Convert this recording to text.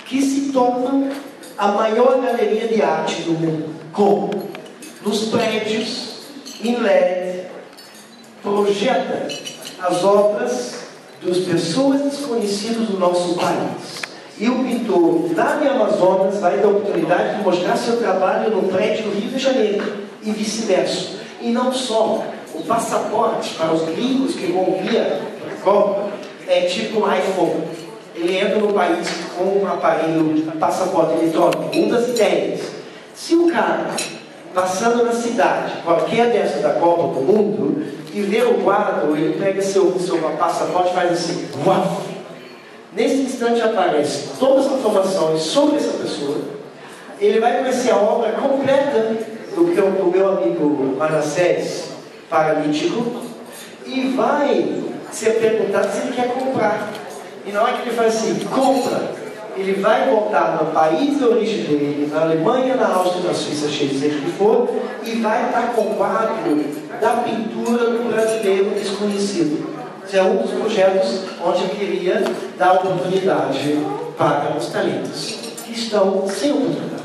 que se torna a maior galeria de arte do mundo. Como? Nos prédios, em LED, projeta as obras das pessoas desconhecidas do nosso país. E o pintor lá de Amazonas vai ter a oportunidade de mostrar seu trabalho no prédio do Rio de Janeiro e vice-versa. E não só, o passaporte para os gringos que vão via Copa é tipo um iPhone. Ele entra no país com um aparelho passaporte eletrônico. Uma das ideias, se o cara passando na cidade, qualquer dessa da Copa do Mundo, e vê o quadro, ele pega seu passaporte e faz assim, uau! Nesse instante aparece todas as informações sobre essa pessoa. Ele vai conhecer a obra completa do meu amigo Manassés, paralítico, e vai ser perguntado se ele quer comprar. E na hora que ele faz assim, compra, ele vai voltar no país de origem dele, na Alemanha, na Áustria, na Suíça, seja o que for, e vai estar com o quadro da pintura do brasileiro desconhecido. Esse é um dos projetos onde eu queria dar oportunidade para os talentos que estão sem oportunidade.